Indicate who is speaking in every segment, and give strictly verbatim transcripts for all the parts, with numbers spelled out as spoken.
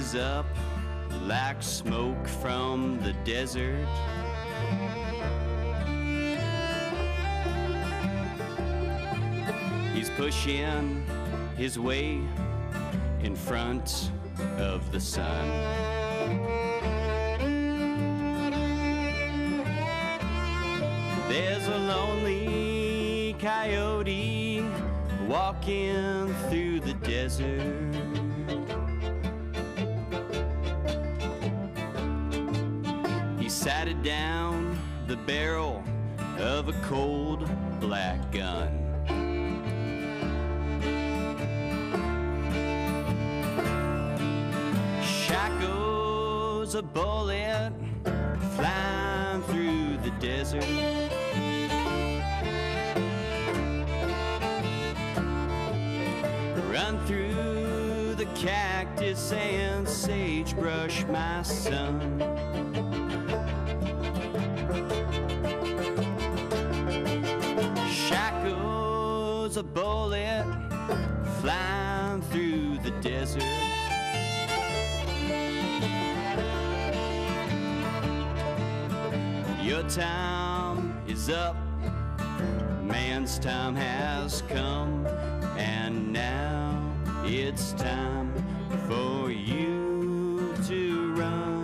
Speaker 1: rises up like smoke from the desert. He's pushing his way in front of the sun. There's a lonely coyote walking through the desert. He sighted down the barrel of a cold black gun. Shackles a bullet flying through the desert. Run through the cactus and sagebrush, my son. Shackles a bullet flying through the desert. Your time is up, man's time has come, and now it's time for you to run.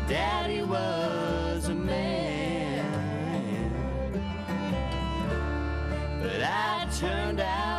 Speaker 1: Daddy was a man, but I turned out